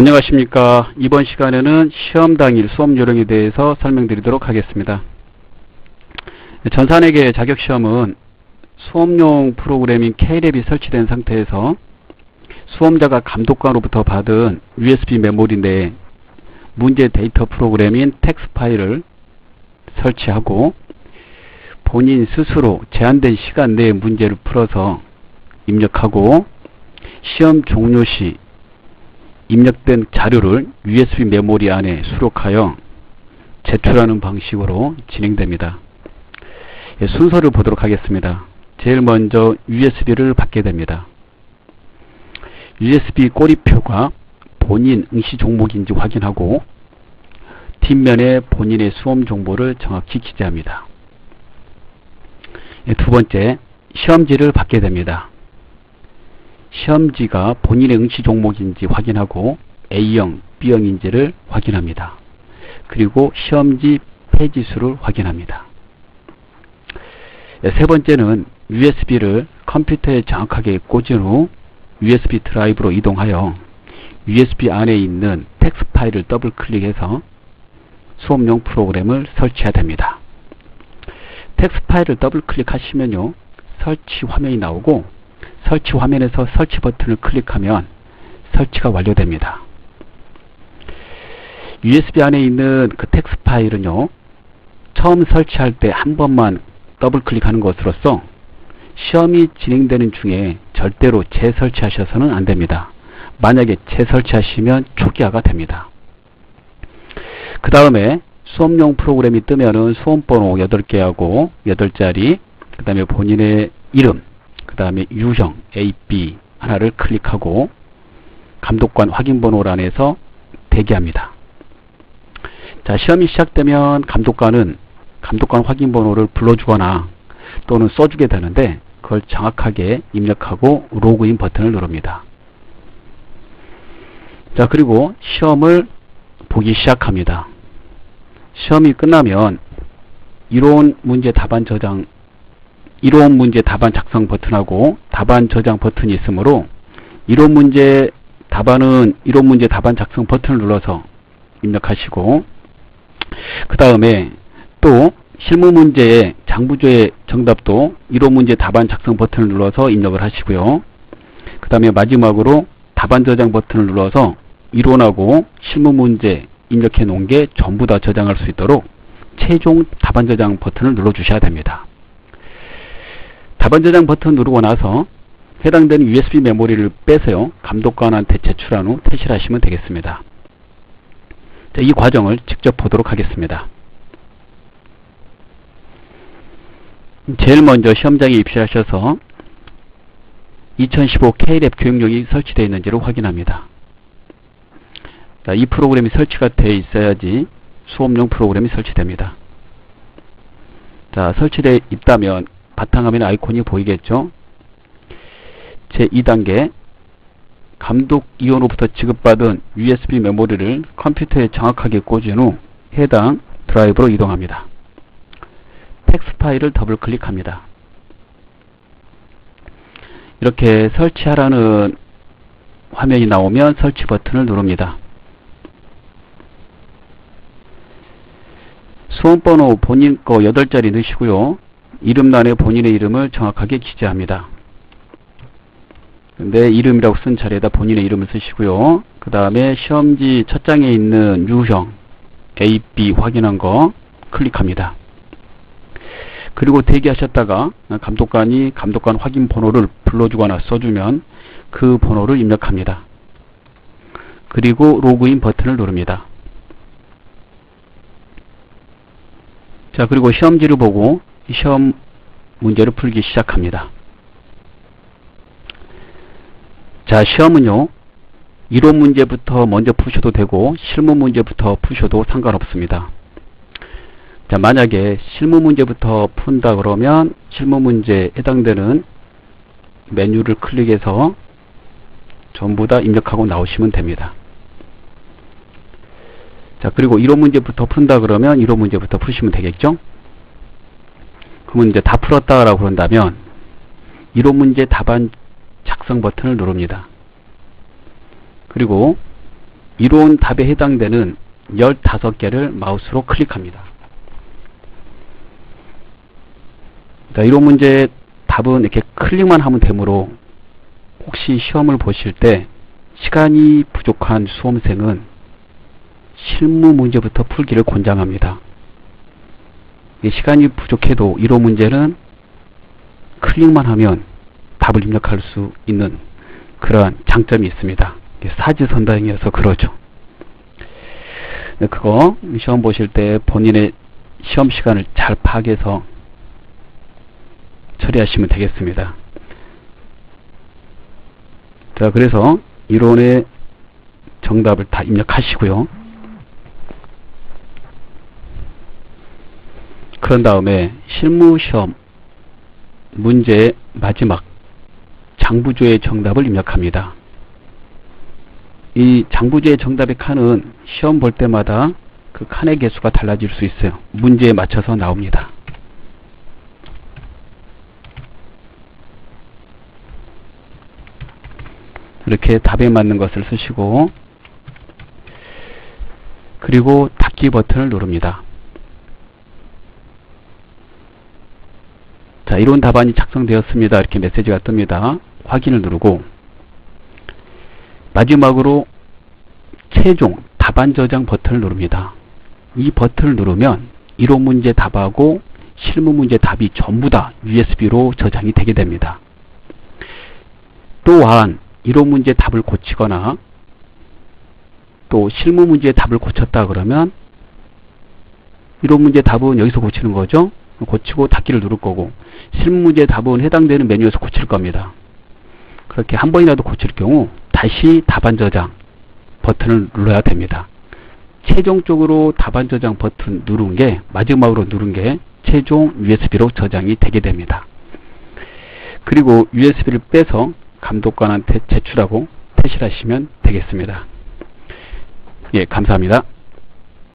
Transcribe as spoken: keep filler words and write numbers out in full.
안녕하십니까. 이번 시간에는 시험 당일 수업 요령에 대해서 설명드리도록 하겠습니다. 전산회계 자격시험은 수업용 프로그램인 K랩이 설치된 상태에서 수험자가 감독관으로부터 받은 유에스비 메모리 내에 문제 데이터 프로그램인 텍스트 파일을 설치하고 본인 스스로 제한된 시간 내에 문제를 풀어서 입력하고 시험 종료 시 입력된 자료를 유에스비 메모리 안에 수록하여 제출하는 방식으로 진행됩니다. 예, 순서를 보도록 하겠습니다. 제일 먼저 유에스비를 받게 됩니다. 유에스비 꼬리표가 본인 응시 종목인지 확인하고 뒷면에 본인의 수험 정보를 정확히 기재합니다. 예, 두 번째, 시험지를 받게 됩니다. 시험지가 본인의 응시 종목인지 확인하고 A형, B형인지를 확인합니다. 그리고 시험지 페이지 수를 확인합니다. 세 번째는 유에스비를 컴퓨터에 정확하게 꽂은 후 유에스비 드라이브로 이동하여 유에스비 안에 있는 텍스트 파일을 더블 클릭해서 수업용 프로그램을 설치해야 됩니다. 텍스트 파일을 더블 클릭하시면요, 설치 화면이 나오고 설치 화면에서 설치 버튼을 클릭하면 설치가 완료됩니다. 유에스비 안에 있는 그 텍스트 파일은요, 처음 설치할 때 한 번만 더블 클릭하는 것으로서 시험이 진행되는 중에 절대로 재설치하셔서는 안됩니다. 만약에 재설치하시면 초기화가 됩니다. 그 다음에 수업용 프로그램이 뜨면은 수험번호 여덟 개하고 여덟 자리, 그 다음에 본인의 이름, 그 다음에 유형 A, B 하나를 클릭하고 감독관 확인번호란에서 대기합니다. 자, 시험이 시작되면 감독관은 감독관 확인번호를 불러주거나 또는 써주게 되는데 그걸 정확하게 입력하고 로그인 버튼을 누릅니다. 자, 그리고 시험을 보기 시작합니다. 시험이 끝나면 이론 문제 답안 저장 이론 문제 답안 작성 버튼하고 답안 저장 버튼이 있으므로 이론 문제 답안은 이론 문제 답안 작성 버튼을 눌러서 입력하시고, 그 다음에 또 실무 문제의 장부조의 정답도 이론 문제 답안 작성 버튼을 눌러서 입력을 하시고요. 그 다음에 마지막으로 답안 저장 버튼을 눌러서 이론하고 실무 문제 입력해 놓은 게 전부 다 저장할 수 있도록 최종 답안 저장 버튼을 눌러 주셔야 됩니다. 답안 저장 버튼 누르고 나서 해당되는 유에스비 메모리를 빼서요, 감독관한테 제출한 후 퇴실하시면 되겠습니다. 자, 이 과정을 직접 보도록 하겠습니다. 제일 먼저 시험장에 입실하셔서 이천십오 K랩 교육용이 설치되어 있는지를 확인합니다. 자, 이 프로그램이 설치가 되어 있어야지 수업용 프로그램이 설치됩니다. 자, 설치되어 있다면 바탕화면 아이콘이 보이겠죠? 제이 단계 감독 이원으로부터 지급받은 유에스비 메모리를 컴퓨터에 정확하게 꽂은 후 해당 드라이브로 이동합니다. 텍스트 파일을 더블 클릭합니다. 이렇게 설치하라는 화면이 나오면 설치 버튼을 누릅니다. 수험번호 본인 거 여덟 자리 넣으시고요. 이름란에 본인의 이름을 정확하게 기재합니다. 내 이름이라고 쓴 자리에다 본인의 이름을 쓰시고요. 그 다음에 시험지 첫 장에 있는 유형 A, B 확인한 거 클릭합니다. 그리고 대기하셨다가 감독관이 감독관 확인 번호를 불러주거나 써주면 그 번호를 입력합니다. 그리고 로그인 버튼을 누릅니다. 자, 그리고 시험지를 보고 시험 문제를 풀기 시작합니다. 자, 시험은요, 이론 문제부터 먼저 푸셔도 되고 실무 문제부터 푸셔도 상관없습니다. 자, 만약에 실무 문제부터 푼다 그러면 실무 문제에 해당되는 메뉴를 클릭해서 전부 다 입력하고 나오시면 됩니다. 자, 그리고 이론 문제부터 푼다 그러면 이론 문제부터 푸시면 되겠죠? 그러면 이제 다 풀었다라고 그런다면 이론 문제 답안 작성 버튼을 누릅니다. 그리고 이론 답에 해당되는 열다섯 개를 마우스로 클릭합니다. 자, 이론 문제 답은 이렇게 클릭만 하면 되므로 혹시 시험을 보실 때 시간이 부족한 수험생은 실무 문제부터 풀기를 권장합니다. 시간이 부족해도 이론 문제는 클릭만 하면 답을 입력할 수 있는 그러한 장점이 있습니다. 사지선다형이어서 그러죠. 그거 시험 보실 때 본인의 시험 시간을 잘 파악해서 처리하시면 되겠습니다. 자, 그래서 이론의 정답을 다 입력하시고요. 그런 다음에 실무시험 문제의 마지막 장부조의 정답을 입력합니다. 이 장부조의 정답의 칸은 시험 볼 때마다 그 칸의 개수가 달라질 수 있어요. 문제에 맞춰서 나옵니다. 이렇게 답에 맞는 것을 쓰시고 그리고 닫기 버튼을 누릅니다. 자, 이론 답안이 작성되었습니다. 이렇게 메시지가 뜹니다. 확인을 누르고 마지막으로 최종 답안 저장 버튼을 누릅니다. 이 버튼을 누르면 이론 문제 답하고 실무 문제 답이 전부 다 유에스비로 저장이 되게 됩니다. 또한 이론 문제 답을 고치거나 또 실무 문제 답을 고쳤다 그러면 이론 문제 답은 여기서 고치는 거죠. 고치고 닫기를 누를 거고 실무 문제 답은 해당되는 메뉴에서 고칠 겁니다. 그렇게 한 번이라도 고칠 경우 다시 답안 저장 버튼을 눌러야 됩니다. 최종적으로 답안 저장 버튼 누른 게 마지막으로 누른 게 최종 유에스비로 저장이 되게 됩니다. 그리고 유에스비를 빼서 감독관한테 제출하고 퇴실하시면 되겠습니다. 예, 감사합니다.